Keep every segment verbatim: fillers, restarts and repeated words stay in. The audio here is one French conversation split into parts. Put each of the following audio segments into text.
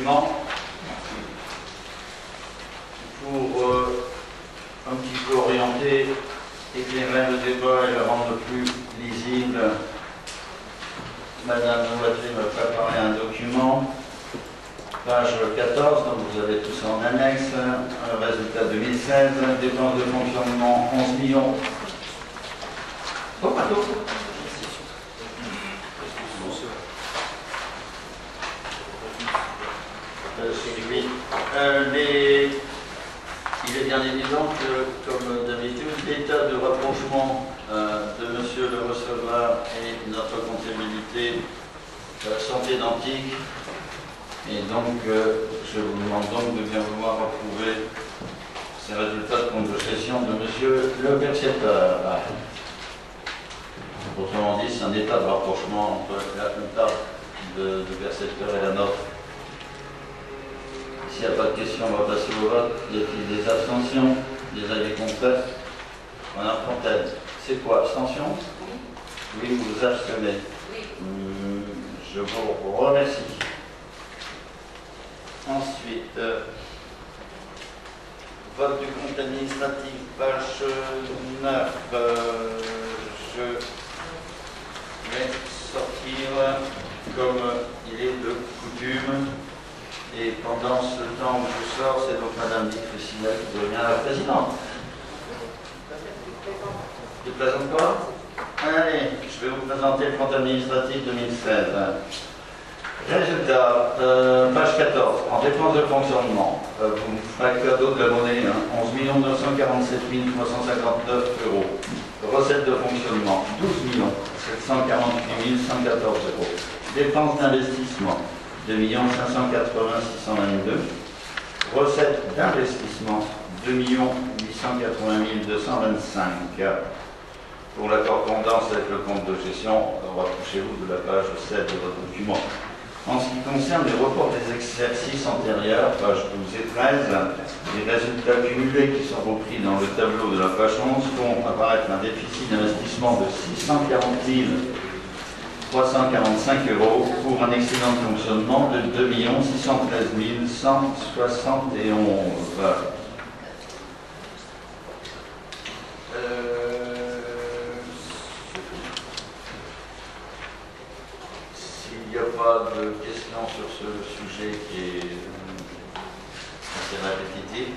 documents pour euh, un petit peu orienter, éclairer le débat et le rendre plus lisible. Madame Nouatry m'a préparé un document, page quatorze, donc vous avez tout ça en annexe, un résultat deux mille seize, dépenses de fonctionnement onze millions. Oh, pardon. Euh, oui. euh, les... Il est bien évident que, comme d'habitude, l'état de rapprochement euh, de Monsieur le receveur et notre comptabilité euh, sont identiques. Et donc, euh, je vous demande donc de bien vouloir approuver ces résultats de compte de gestion de Monsieur le percepteur. Autrement dit, c'est un état de rapprochement entre la comptable de, de percepteur et la nôtre. S'il n'y a pas de questions, on va passer au vote. Y a-t-il des abstentions, des avis contraires? Madame Fontaine, c'est quoi? Abstention? Oui. Oui, vous vous abstenez? Oui. Hum, je vous remercie. Ensuite, euh, vote du compte administratif, page neuf. Euh, je vais sortir comme il est de coutume. Et pendant ce temps où je sors, c'est donc Madame Dite Fussinel qui devient la présidente. Tu ne présentes pas? Allez, je vais vous présenter le compte administratif deux mille seize. Résultat, euh, page quatorze, en dépenses de fonctionnement, euh, vous me ferez cadeau de la monnaie, hein, onze millions neuf cent quarante-sept mille trois cent cinquante-neuf euros. Recettes de fonctionnement, douze millions sept cent quarante-huit mille cent quatorze euros. Dépenses d'investissement, deux millions cinq cent quatre-vingts mille six cent vingt-deux. Recettes d'investissement, deux millions huit cent quatre-vingt mille deux cent vingt-cinq. Pour la correspondance avec le compte de gestion, rapprochez-vous de la page sept de votre document. En ce qui concerne les reports des exercices antérieurs, pages douze et treize, les résultats cumulés qui sont repris dans le tableau de la page onze font apparaître un déficit d'investissement de six cent quarante mille trois cent quarante-cinq euros pour un excédent de fonctionnement de deux millions six cent treize mille cent soixante et onze. S'il n'y a pas de questions sur ce sujet qui est assez répétitif,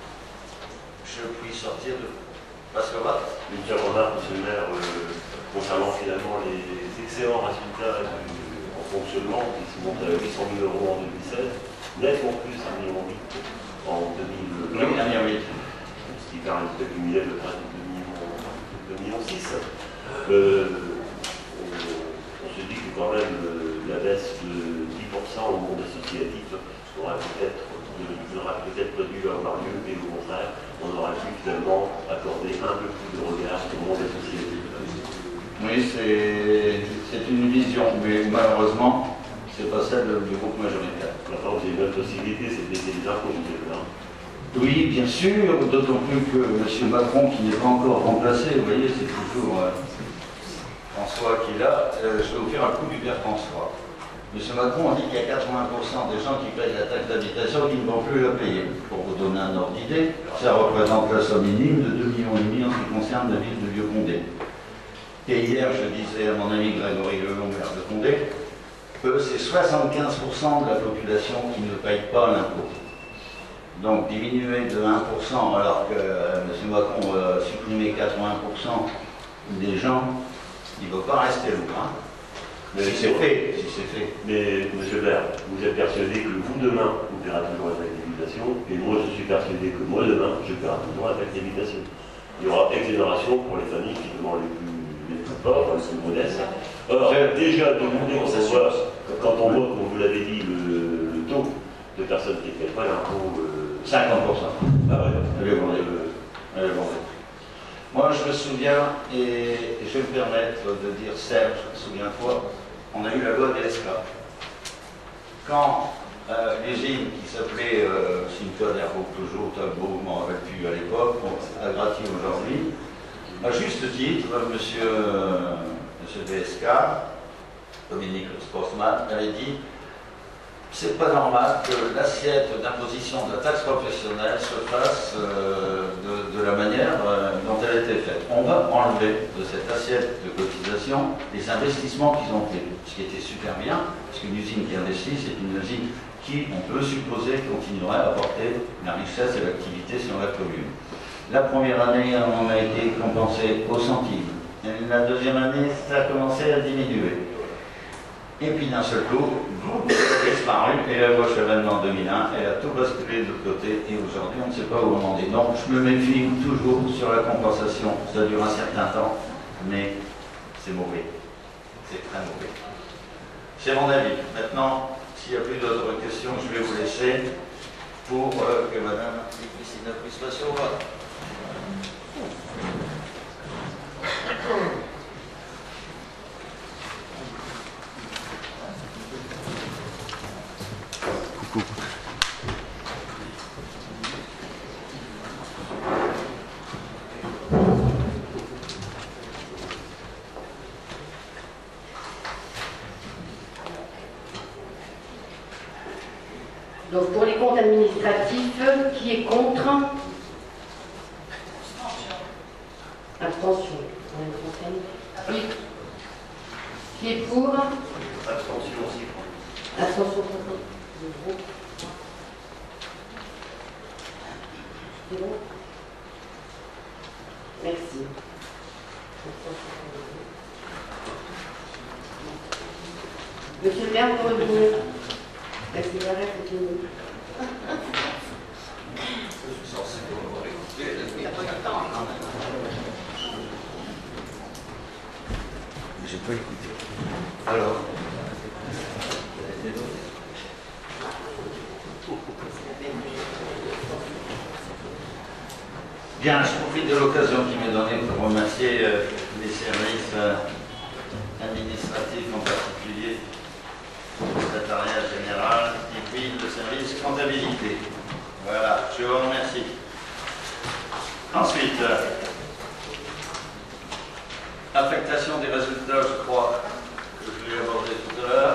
je puis sortir de passer au vote. Une petite remarque, monsieur le maire, euh, concernant finalement les excellents résultats du, en fonctionnement qui se montent à huit cent mille euros en deux mille seize, nettement plus un million huit en deux mille vingt. Oui, un million huit. Ce qui fait un résultat cumulé de près de deux millions six. Euh, on, on se dit que quand même euh, la baisse de dix pour cent au monde associatif aurait peut-être aurait peut-être pas dû avoir lieu, et au contraire, on aurait pu finalement accorder un peu plus de regard au monde associatif. Oui, c'est une vision, mais malheureusement, c'est pas celle du groupe majoritaire. Maintenant, vous avez une autre possibilité, c'est de baisser les impôts, vous êtes là. Oui, bien sûr, d'autant plus que M. Macron, qui n'est pas encore remplacé, vous voyez, c'est toujours euh, François qui est là. Euh, je vais vous faire un coup du père François. M. Macron a dit qu'il y a quatre-vingts pour cent des gens qui payent la taxe d'habitation qui ne vont plus la payer. Pour vous donner un ordre d'idée, ça représente la somme minime de deux virgule cinq millions en ce qui concerne la ville de Vieux-Condé. Et hier, je disais à mon ami Grégory Lelong, maire de Condé, que c'est soixante-quinze pour cent de la population qui ne paye pas l'impôt. Donc diminuer de un pour cent alors que euh, M. Macron va supprimer quatre-vingts pour cent des gens, il ne va pas rester loin. Mais si c'est fait, si c'est fait. Mais, M. le maire, vous êtes persuadé que vous, demain, vous paierez toujours la taxe d'habitation, et moi, je suis persuadé que moi, demain, je paierai toujours la taxe d'habitation. Il y aura exonération pour les familles qui demandent les plus les plus pauvres, les plus modestes. Or, déjà, quand on voit, quand on voit, comme vous l'avez dit, le, le taux de personnes qui ne paient pas l'impôt, euh, cinquante pour cent. Ah ouais, elle est vendue. Elle est vendue. Moi, je me souviens, et je vais me permettre de dire, Serge, souviens-toi, on a eu la loi des esclaves. Quand euh, l'usine qui s'appelait euh, Cimetière d'Herbeau, toujours Talbot, je m'en rappelle plus à l'époque, à Grati aujourd'hui, à juste titre, monsieur, euh, monsieur D S K, Dominique Sportsman, avait dit c'est pas normal que l'assiette d'imposition de la taxe professionnelle se fasse euh, de, de la manière euh, dont elle a été faite. On va enlever de cette assiette de cotisation les investissements qu'ils ont fait, ce qui était super bien, parce qu'une usine qui investit, c'est une usine qui, on peut supposer, continuerait à apporter la richesse et l'activité sur la commune. La première année, on a été compensé au centime. Et la deuxième année, ça a commencé à diminuer. Et puis d'un seul coup, vous avez disparu, et la loi Chevènement en deux mille un, elle a tout basculé de l'autre côté, et aujourd'hui on ne sait pas où on en est. Donc je me méfie toujours sur la compensation, ça dure un certain temps, mais c'est mauvais, c'est très mauvais. C'est mon avis. Maintenant, s'il n'y a plus d'autres questions, je vais vous laisser pour euh, que Madame Christine puisse passer au vote. Donc pour les comptes administratifs, qui est contre? Abstention. Qui, qui est pour? Abstention aussi. Abstention. C'est bon? Merci. Monsieur le maire, pour revenir. La cigarette est finie. J'ai pas écouté. Alors. Bien, je profite de l'occasion qui m'est donnée pour remercier euh, les services euh, administratifs en particulier, le secrétariat général et puis le service comptabilité. Voilà, je vous remercie. Ensuite, euh, affectation des résultats, je crois que je l'ai abordé tout à l'heure.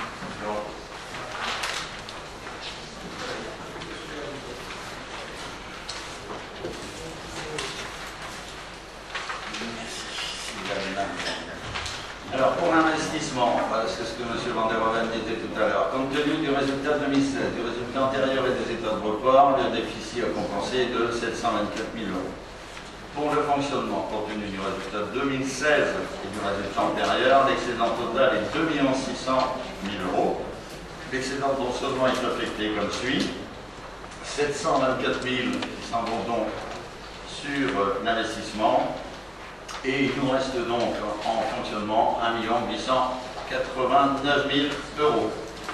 Alors pour l'investissement, voilà, c'est ce que M. Van der Hoeven disait tout à l'heure. Compte tenu du résultat deux mille seize, du résultat antérieur et des états de report, le déficit a compensé de sept cent vingt-quatre mille euros. Pour le fonctionnement, compte tenu du résultat deux mille seize et du résultat antérieur, l'excédent total est deux millions six cent mille euros. L'excédent de fonctionnement est affecté comme suit. sept cent vingt-quatre mille qui s'en vont donc sur l'investissement. Et il nous reste donc en fonctionnement un million huit cent quatre-vingt-neuf mille euros.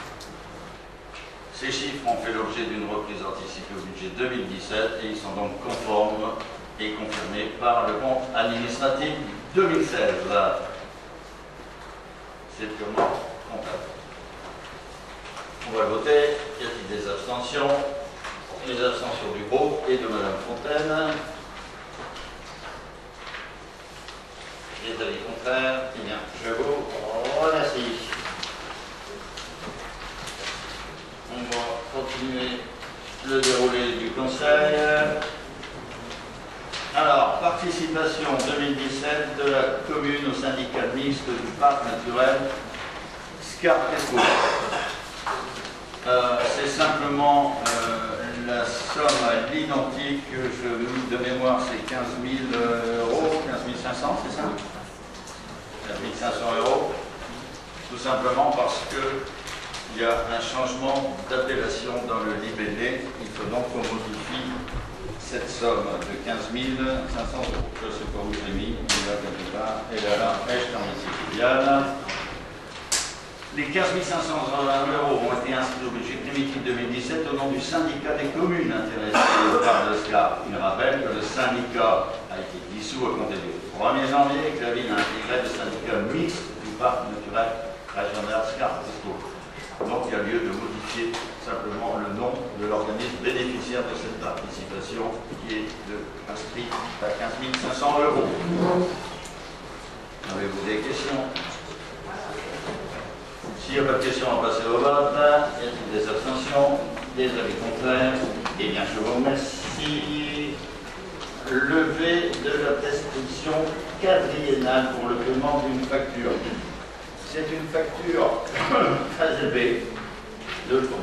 Ces chiffres ont fait l'objet d'une reprise anticipée au budget deux mille dix-sept et ils sont donc conformes et confirmés par le compte administratif deux mille seize. C'est le comment comptable. On va voter. Y a-t-il des abstentions? Les abstentions du groupe et de Madame Fontaine. Les avis contraires, eh bien, je vous remercie. On va continuer le déroulé du conseil. Alors, participation deux mille dix-sept de la commune au syndicat mixte du parc naturel Scarpe-Escaut. Euh, C'est simplement euh, la somme à l'identique, je, de mémoire, c'est quinze mille euros, quinze mille cinq cents, c'est ça? quinze mille cinq cents euros, tout simplement parce qu'il y a un changement d'appellation dans le libellé. Il faut donc qu'on modifie cette somme de quinze mille cinq cents euros. Je ne sais pas où je l'ai mis, il est là quelque part, et là, là, et je t'en remercie, filiale. Les quinze mille cinq cents euros ont été inscrits au budget primitif deux mille dix-sept au nom du syndicat des communes intéressées par le SCAR. Il rappelle que le syndicat a été dissous à compter du premier janvier et que la ville a intégré le syndicat mixte du parc naturel régional Scarpe-Escaut. Donc il y a lieu de modifier simplement le nom de l'organisme bénéficiaire de cette participation qui est de, inscrit à quinze mille cinq cents euros. Avez-vous des questions? Si S'il n'y a pas de questions, on va passer au vote. Y a-t-il des abstentions? Des avis contraires? Eh bien, je vous remercie. Levée de la prescription quadriennale pour le paiement d'une facture. C'est une facture très élevée. De ça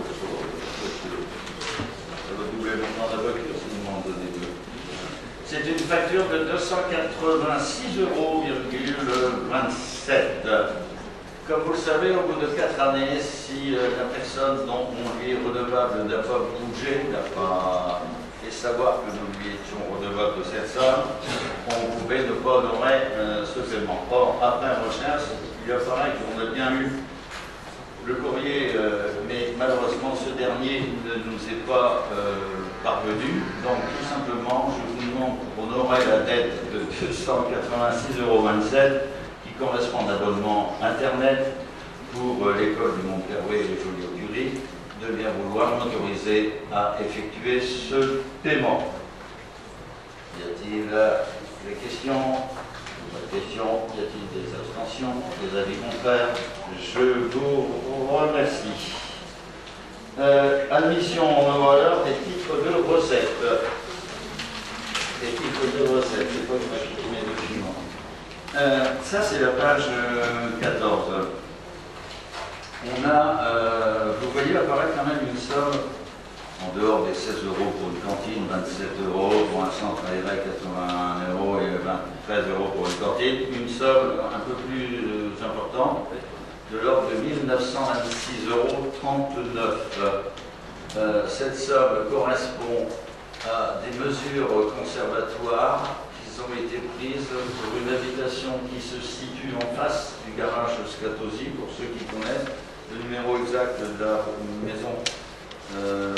va doubler le montant de la facture si vous m'en donnez deux. C'est une facture de deux cent quatre-vingt-six euros virgule vingt-sept. Comme vous le savez, au bout de quatre années, si euh, la personne dont on lui est redevable n'a pas bougé, n'a pas fait savoir que nous lui étions redevables de cette somme, on pouvait ne pas honorer euh, ce paiement. Or, après recherche, il apparaît qu'on a bien eu le courrier, euh, mais malheureusement ce dernier ne nous est pas euh, parvenu. Donc tout simplement, je vous demande pour honorer la dette de deux cent quatre-vingt-six euros vingt-sept qui correspond à l'abonnement Internet pour euh, l'école du Mont-Perrouet et les Joliot-Curie, de bien vouloir m'autoriser à effectuer ce paiement. Y a-t-il euh, des questions? Pas de questions. Y a-t-il des abstentions? Des avis contraires? Je vous remercie. Euh, admission en valeur des titres de recettes. Les titres de recettes, c'est pas moi qui mets le document. Euh, ça, c'est la page quatorze. On a, euh, vous voyez apparaître quand même une somme, en dehors des seize euros pour une cantine, vingt-sept euros pour un centre aéré, quatre-vingt-un euros et treize euros pour une cantine, une somme un peu plus euh, importante, de l'ordre de mille neuf cent vingt-six euros trente-neuf. Euh, cette somme correspond à des mesures conservatoires qui ont été prises pour une habitation qui se situe en face du garage Scatosi, pour ceux qui connaissent. Le numéro exact de la maison, euh,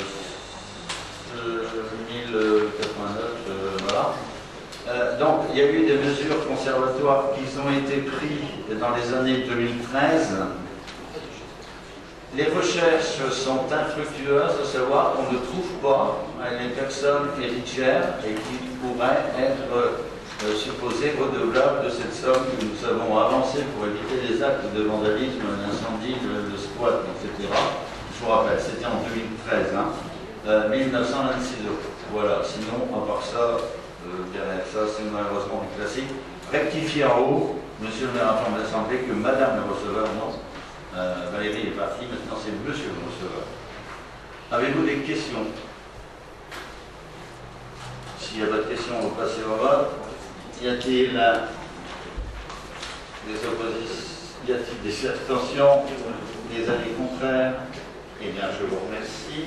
mille quatre-vingt-neuf, euh, voilà. Euh, donc, il y a eu des mesures conservatoires qui ont été prises dans les années deux mille treize. Les recherches sont infructueuses, de savoir qu'on ne trouve pas les personnes héritières et qui pourraient être euh, supposées redevables de cette somme que nous avons avancée pour éviter les actes de vandalisme, d'incendie, de, de squat, et cetera. Je vous rappelle, c'était en deux mille treize, hein, euh, mille neuf cent vingt-six euros. Voilà, sinon, à part ça, euh, derrière ça, c'est malheureusement du classique. Rectifier en haut, monsieur le maire informe l'Assemblée que madame le receveur, non, euh, Valérie est partie, maintenant c'est monsieur le receveur. Avez-vous des questions? S'il n'y a pas de questions, on va passer au vote. Y a-t-il euh, des oppositions? Y a-t-il des abstentions? Des avis contraires? Eh bien, je vous remercie.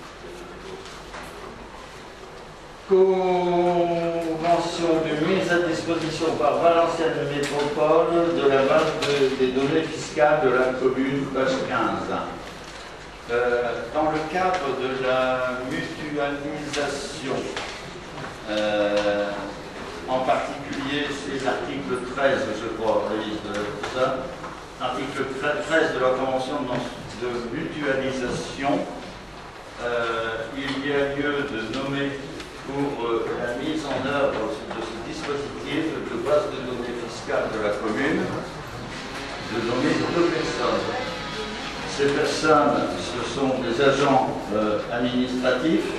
Convention de mise à disposition par Valenciennes Métropole de la base de, des données fiscales de la commune, page quinze. Euh, dans le cadre de la mutualisation, euh, en particulier, c'est l'article treize, je crois, de ça, article treize de la Convention de mutualisation, euh, il y a lieu de nommer pour euh, la mise en œuvre de ce dispositif de base de données fiscales de la commune, de nommer deux personnes. Ces personnes, ce sont des agents euh, administratifs.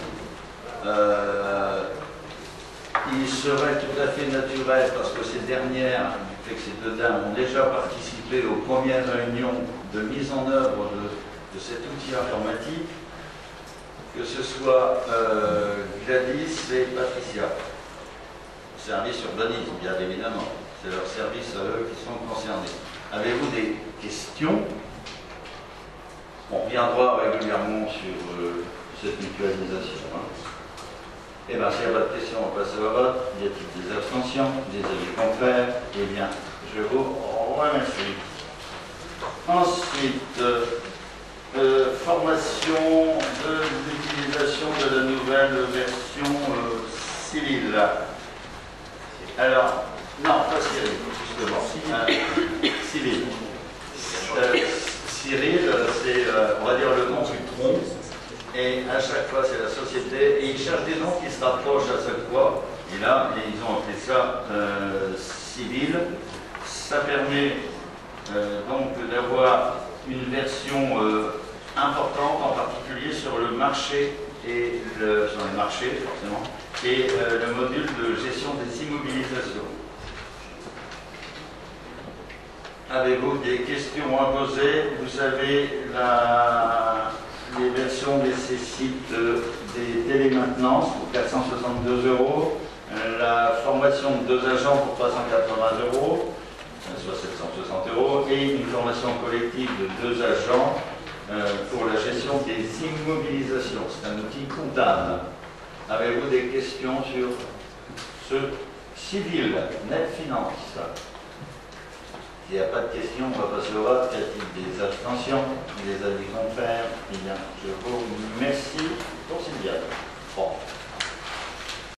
Euh, il serait tout à fait naturel, parce que ces dernières, du fait que ces deux dames ont déjà participé aux premières réunions de mise en œuvre de, de cet outil informatique, que ce soit euh, Gladys et Patricia. Service urbanisme, bien évidemment. C'est leur service à eux qui sont concernés. Avez-vous des questions? On reviendra régulièrement sur euh, cette mutualisation. Hein. Eh bien, s'il n'y a pas de questions, on passe au vote. Y a-t-il des abstentions? Des avis contraires? Eh bien, je vous remercie. Ensuite, euh, Euh, formation de l'utilisation de la nouvelle version euh, civile. Alors, non, pas Cyril, justement. Euh, Cyril. Euh, Cyril, c'est, euh, on va dire, le nom du tronc. Et à chaque fois, c'est la société. Et ils cherchent des noms qui se rapprochent à chaque fois. Et là, ils ont appelé ça euh, civil. Ça permet euh, donc d'avoir une version euh, importante, en particulier sur le marché et le, sur les marchés forcément, et euh, le module de gestion des immobilisations. Avez-vous des questions à poser? Vous savez, la, les versions nécessitent des télémaintenances pour quatre cent soixante-deux euros, la formation de deux agents pour trois cent quatre-vingts euros, soit sept cent soixante euros, et une formation collective de deux agents euh, pour la gestion des immobilisations. C'est un outil comptable. Avez-vous des questions sur ce civil, net finance? S'il n'y a pas de questions, on va passer au vote. Y a-t-il des abstentions? Des avis contraires? Eh bien, je vous remercie pour Sylvia. Bon.